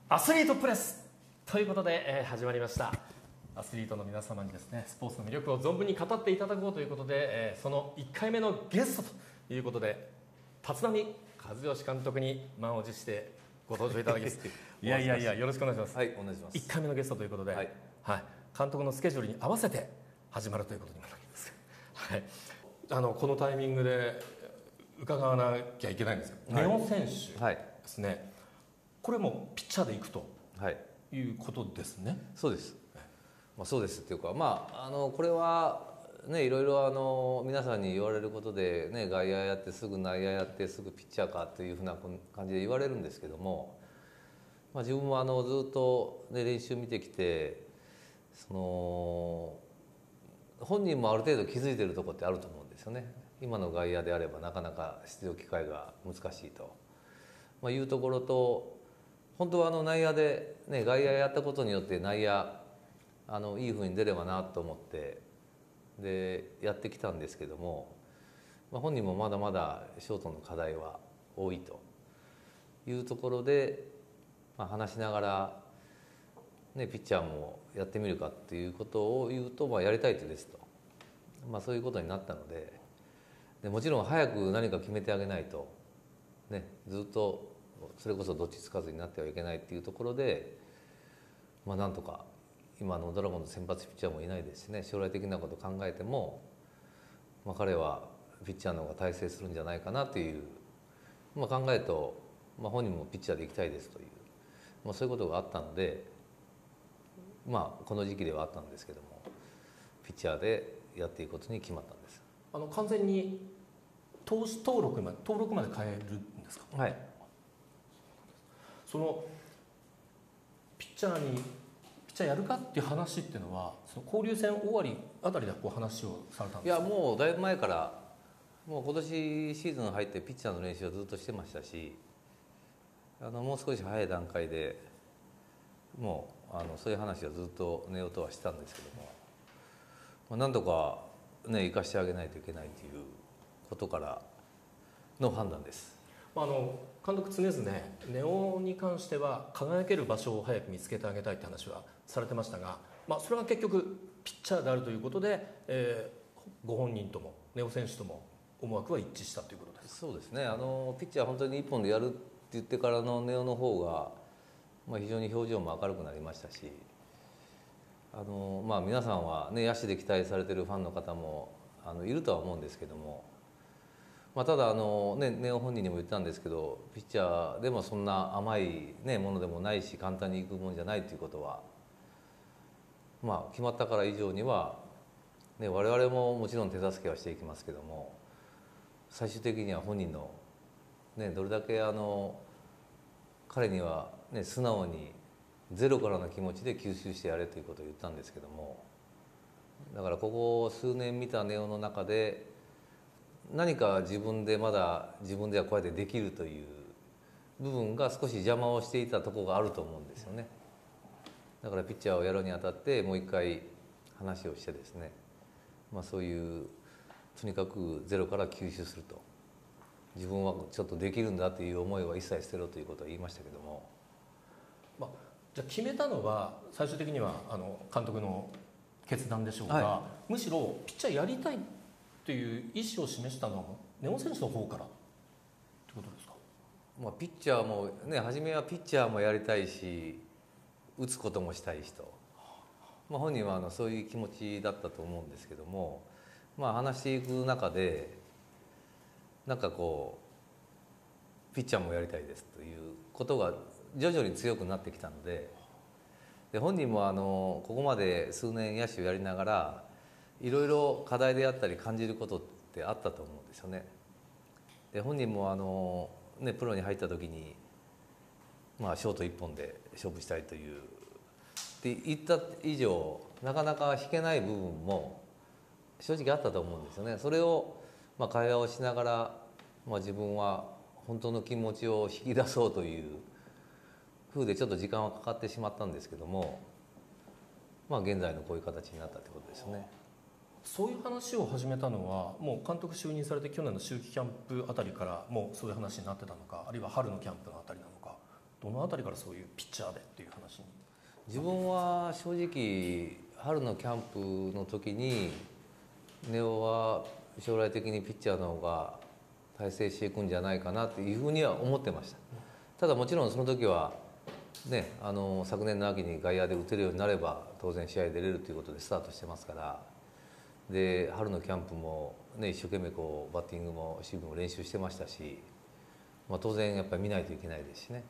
アスリートプレスということで、始まりました。アスリートの皆様にですね、スポーツの魅力を存分に語っていただこうということで、その1回目のゲストということで立浪和義監督に満を持してご登場いただきますいやよろしくお願いします。 はい、お願いします。 1回目のゲストということで、はい監督のスケジュールに合わせて始まるということになります、このタイミングで伺わなきゃいけないんですけど、ネオ選手ですね、これもピッチャーでいくということですね。 そうです。そうですっていうか、これはね、いろいろ皆さんに言われることでね、外野やってすぐ内野やってすぐピッチャーかというふうな感じで言われるんですけども、自分もずっと、ね、練習見てきて、本人もある程度気づいてるところってあると思うんですよね。今の外野であればなかなか出場機会が難しいと、いうところと、本当は内野で、ね、外野やったことによって内野いい風に出ればなと思ってでやってきたんですけども、本人もまだまだショートの課題は多いというところで、話しながら、ね、ピッチャーもやってみるかっていうことを言うと、やりたいってですと、そういうことになったので、もちろん早く何か決めてあげないと、ね、ずっとそれこそどっちつかずになってはいけないっていうところで、なんとか今のドラゴンズ先発ピッチャーもいないですしね、将来的なことを考えても、彼はピッチャーの方が大成するんじゃないかなという、考えと、本人もピッチャーで行きたいですという、そういうことがあったので、この時期ではあったんですけども、ピッチャーでやっていくことに決まったんです。 完全に投手登録まで変えるんですか。 はい。 そのピッチャーやるかっていう話っていうのは、その交流戦終わりあたりで話をされたんですか。 いや、もうだいぶ前から、もう今年シーズン入ってピッチャーの練習をずっとしてましたし、もう少し早い段階でもうそういう話はずっと寝ようとはしたんですけども、なんとかね生かしてあげないといけないということからの判断です。 監督常々ネオに関しては輝ける場所を早く見つけてあげたいって話はされてましたが、それが結局ピッチャーであるということで、ご本人ともネオ選手とも思惑は一致したということです。 そうですね。ピッチャー本当に一本でやるって言ってからのネオの方が、非常に表情も明るくなりましたし、皆さんはね野手で期待されてるファンの方もいるとは思うんですけども、ただネオ本人にも言ったんですけど、ピッチャーでもそんな甘い、ものでもないし簡単にいくもんじゃないということは、決まったから以上には、我々ももちろん手助けはしていきますけども、最終的には本人の、どれだけ彼には、素直にゼロからの気持ちで吸収してやれということを言ったんですけども、だからここ数年見たネオの中で何か自分ではこうやってできるという部分が少し邪魔をしていたところがあると思うんですよね。だからピッチャーをやるにあたってもう一回話をしてですね、そういうとにかくゼロから吸収すると、自分はちょっとできるんだという思いは一切捨てろということは言いましたけども、 じゃあ決めたのは最終的には監督の決断でしょうが、むしろピッチャーやりたいという意思を示したのはネオ選手の方からってことですか。 ピッチャーもね、初めはピッチャーもやりたいし打つこともしたい人、本人はそういう気持ちだったと思うんですけども、話していく中でなんかこうピッチャーもやりたいですということが徐々に強くなってきたので、本人もここまで数年野手やりながらいろいろ課題であったり感じることってあったと思うんですよね。で本人もプロに入った時に、ショート1本で勝負したいというって言った以上なかなか引けない部分も正直あったと思うんですよね。それを会話をしながら、自分は本当の気持ちを引き出そうという風でちょっと時間はかかってしまったんですけども、現在のこういう形になったってことですね。 そういう話を始めたのはもう監督就任されて去年の秋季キャンプあたりからもうそういう話になってたのか、あるいは春のキャンプのあたりなのか、 どのあたりからそういうピッチャーでっていう話に？ 自分は正直春のキャンプの時に根尾は将来的にピッチャーの方が大成していくんじゃないかなっていうふうには思ってました。ただもちろんその時はね、昨年の秋に外野で打てるようになれば当然試合出れるということでスタートしてますから、で春のキャンプも、ね、一生懸命こうバッティングも守備も練習してましたし、当然やっぱり見ないといけないですしね。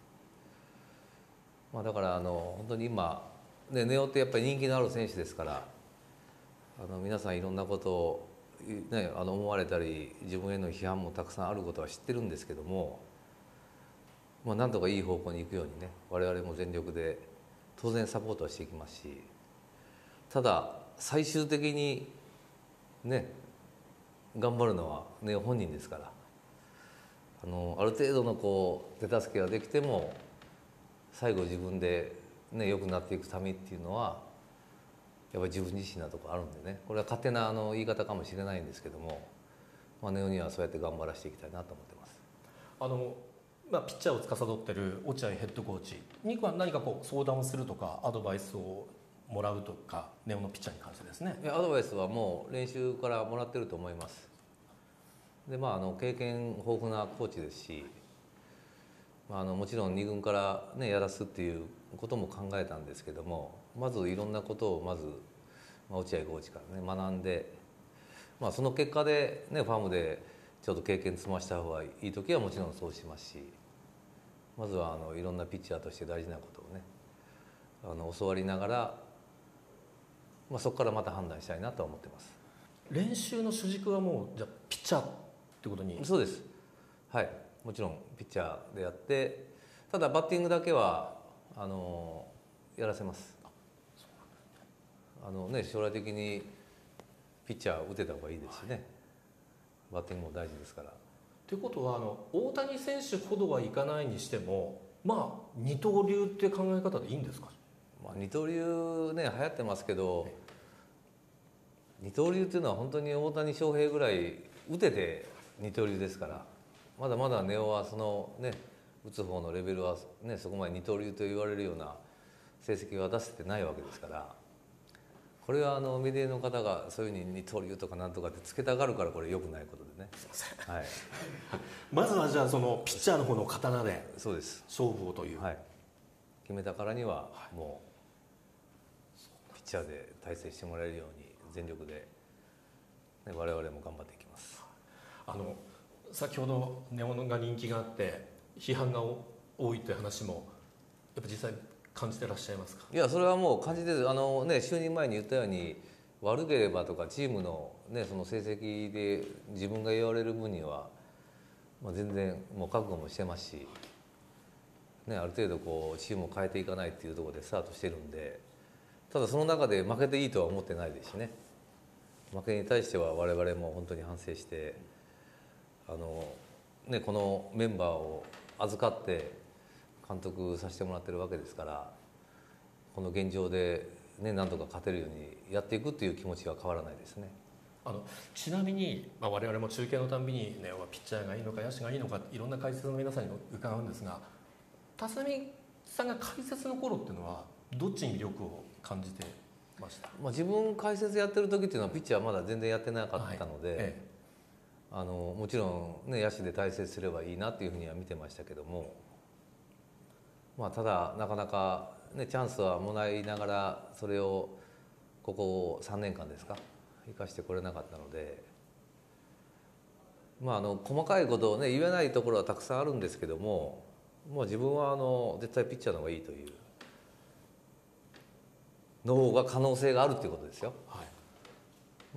だから本当に今、ね、根尾ってやっぱり人気のある選手ですから、皆さんいろんなことを、ね、思われたり自分への批判もたくさんあることは知ってるんですけども、なんとかいい方向に行くようにね、我々も全力で当然サポートはしていきますし、ただ最終的にね頑張るのは根尾本人ですから、ある程度のこう手助けができても最後自分でね良くなっていくためっていうのはやっぱり自分自身なところあるんでね、これは勝手な言い方かもしれないんですけども、根尾にはそうやって頑張らせていきたいなと思ってます。 ピッチャーを司っている落合ヘッドコーチには何かこう相談をするとかアドバイスをもらうとか、根尾のピッチャーに関してですね。 アドバイスはもう練習からもらってると思います。で経験豊富なコーチですし、もちろん2軍から、ね、やらすっていうことも考えたんですけども、まずいろんなことを落合コーチからね学んで、その結果で、ね、ファームでちょっと経験積ました方がいい時はもちろんそうしますし、まずはいろんなピッチャーとして大事なことをね教わりながら、そこからまた判断したいなと思ってます。 練習の主軸はもうじゃあピッチャーってことに？ そうです、はい、もちろんピッチャーでやって、ただバッティングだけはやらせます。将来的にピッチャー打てた方がいいですしね、バッティングも大事ですから。 ということは大谷選手ほどはいかないにしても、二刀流っていう考え方でいいんですか？ 二刀流ね流行ってますけど、二刀流っていうのは本当に大谷翔平ぐらい打てて二刀流ですから、まだまだ根尾はそのね打つ方のレベルはねそこまで二刀流と言われるような成績は出せてないわけですから、これはメディアの方がそういうふうに二刀流とかなんとかってつけたがるから、これ良くないことでね。 すいません、 はい、 まずはじゃあそのピッチャーの方の刀でそうです勝負をという、 はい、決めたからにはもうピッチャーで大成してもらえるように全力で、ね、我々も頑張っていきます。 先ほど根尾が人気があって批判が多いという話もやっぱ実際感じてらっしゃいますか？ いや、それはもう感じてる。就任前に言ったように悪ければとかチームの、ね、その成績で自分が言われる分には、全然もう覚悟もしてますし、ね、ある程度こうチームを変えていかないっていうところでスタートしてるんで、ただその中で負けていいとは思ってないですしね、負けに対しては我々も本当に反省して、このメンバーを預かって監督させてもらってるわけですから、この現状で、ね、何とか勝てるようにやっていくっていう気持ちは変わらないですね。 ちなみに、我々も中継のたんびに、ね、ピッチャーがいいのか野手がいいのかいろんな解説の皆さんに伺うんですが、辰巳さんが解説の頃っていうのはどっちに魅力を感じてました？ 自分解説やってる時っていうのはピッチャーはまだ全然やってなかったので、もちろん、ね、野手で対戦すればいいなっていうふうには見てましたけども、ただなかなか、ね、チャンスはもらいながらそれをここ3年間ですか生かしてこれなかったので、細かいことをね言えないところはたくさんあるんですけども、自分は絶対ピッチャーの方がいいというの方が可能性があるっていうことですよ。はい、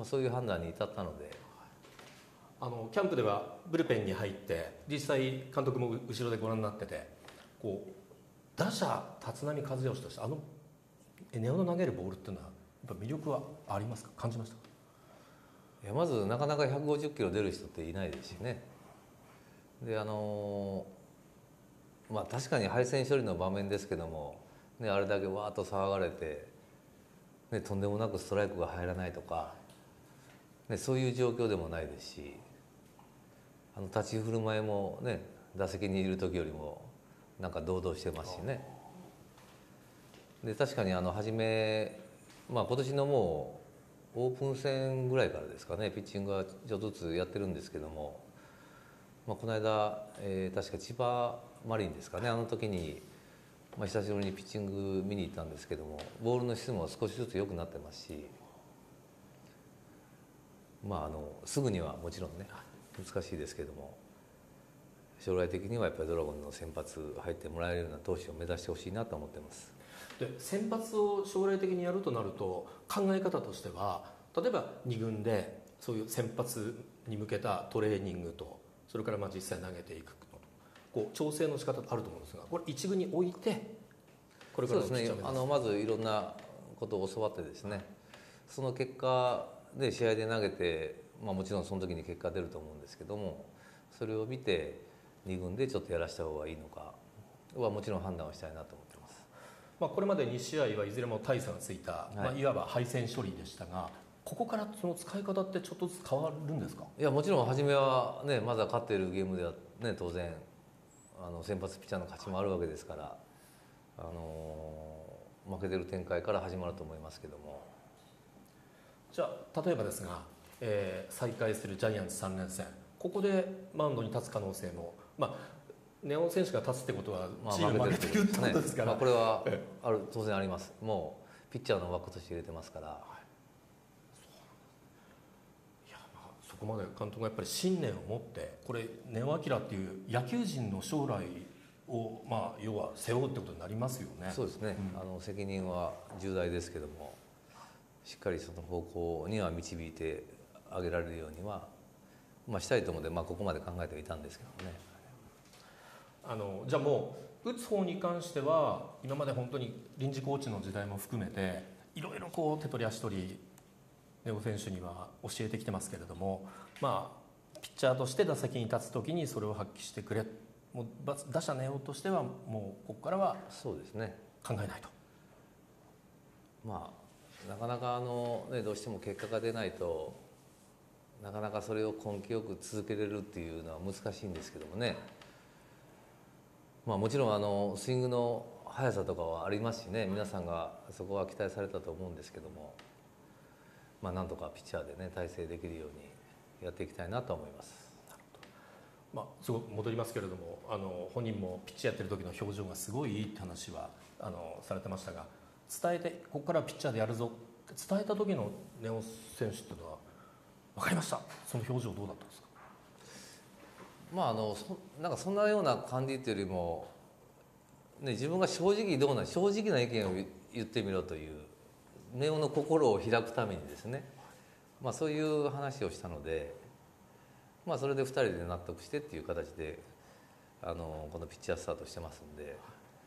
そういう判断に至ったので、 キャンプではブルペンに入って実際監督も後ろでご覧になってて、こう打者立浪和義として根尾の投げるボールっていうのはやっぱ魅力はありますか？感じましたか？ いや、まずなかなか150キロ出る人っていないですしね。で確かに敗戦処理の場面ですけども、ね、あれだけわーっと騒がれて、ね、とんでもなくストライクが入らないとか、ね、そういう状況でもないですし、立ち振る舞いもね打席にいる時よりもなんか堂々してますしね。で確かに初め、今年のもうオープン戦ぐらいからですかね、ピッチングはちょっとずつやってるんですけども、この間、確か千葉マリンですかね、あの時に、久しぶりにピッチング見に行ったんですけども、ボールの質も少しずつ良くなってますし、すぐにはもちろんね難しいですけども、将来的にはやっぱりドラゴンの先発入ってもらえるような投手を目指してほしいなと思ってます。 で先発を将来的にやるとなると、考え方としては例えば2軍でそういう先発に向けたトレーニングと、それから実際投げていくのと、こう調整の仕方あると思うんですが、これ1軍に置いてこれからのピッチャーを目指す。 そうですね、まずいろんなことを教わってですね、その結果で試合で投げて、もちろんその時に結果出ると思うんですけども、それを見て2軍でちょっとやらせた方がいいのかはもちろん判断をしたいなと思ってます。 これまで2試合はいずれも大差がついた、いわば敗戦処理でしたが、ここからその使い方ってちょっとずつ変わるんですか？ いや、もちろん初めはね、まだ勝っているゲームではね、当然先発ピッチャーの勝ちもあるわけですから、負けてる展開から始まると思いますけども。 じゃあ例えばですが、再開するジャイアンツ3連戦、ここでマウンドに立つ可能性も、根尾選手が立つってことはチーム負けてるってことですから、 これは当然あります。もうピッチャーの枠として入れてますから。 いや、そこまで監督がやっぱり信念を持って、これ根尾昂っていう野球人の将来を要は背負うってことになりますよね。 そうですね、責任は重大ですけども、しっかりその方向には導いてあげられるようには、したいと思って、ここまで考えてはいたんですけどね。 じゃあもう打つ方に関しては、今まで本当に臨時コーチの時代も含めていろいろ手取り足取り根尾選手には教えてきてますけれども、ピッチャーとして打席に立つ時にそれを発揮してくれ、もう打者根尾としてはもうここからはそうですね、 考えないと。 なかなかどうしても結果が出ないと、なかなかそれを根気よく続けれるっていうのは難しいんですけどもね。もちろんスイングの速さとかはありますしね、皆さんがそこは期待されたと思うんですけども、なんとかピッチャーでね体制できるようにやっていきたいなと思います。 すごく戻りますけれども、本人もピッチやってる時の表情がすごいいいって話はされてましたが、伝えてここからピッチャーでやるぞって伝えた時の根尾選手っていうのは、分かりました、その表情どうだったんですか？ なんかそんなような感じというよりも、自分が正直な意見を言ってみろという、根尾の心を開くためにですね、そういう話をしたので、それで2人で納得してっていう形でこのピッチャースタートしてますんで、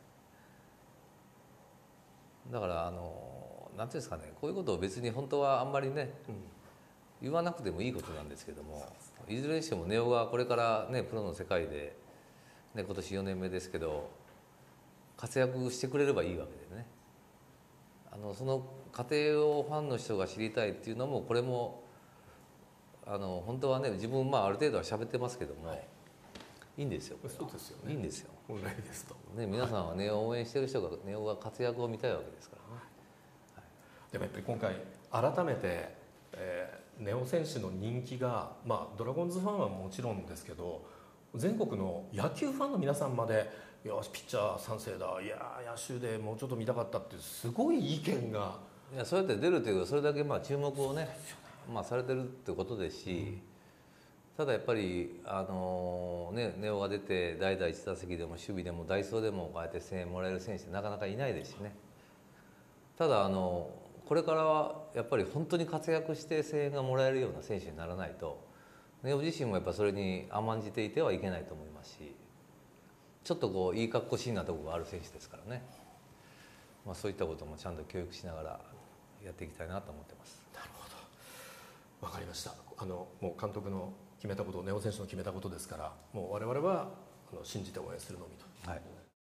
だからなんていうんですかね、こういうことを別に本当はあんまりね、言わなくてもいいことなんですけども、いずれにしても根尾がこれからねプロの世界で、今年4年目ですけど活躍してくれればいいわけでね、その過程をファンの人が知りたいっていうのも、これも本当はね、自分ある程度は喋ってますけども、いいんですよ。 そうですよね。 いいんですよ。 本来ですと。 皆さんは根尾を応援してる人が根尾が活躍を見たいわけですからね。 でもやっぱり今回改めて、根尾選手の人気が、ドラゴンズファンはもちろんですけど、全国の野球ファンの皆さんまで、よしピッチャー賛成だ、いや野手でもうちょっと見たかったっていう、すごい意見が。 いや、そうやって出るというか、それだけ注目をねされてるってことですし、ただやっぱり根尾が出て代打1打席でも守備でも代走でもこうやって声援もらえる選手ってなかなかいないですしね。ただこれからはやっぱり本当に活躍して声援がもらえるような選手にならないと、根尾自身もやっぱそれに甘んじていてはいけないと思いますし、ちょっといい格好しいなところがある選手ですからね、そういったこともちゃんと教育しながらやっていきたいなと思ってます。 なるほど、分かりました。もう監督の決めたこと、根尾選手の決めたことですから、もう我々は信じて応援するのみと。 はい。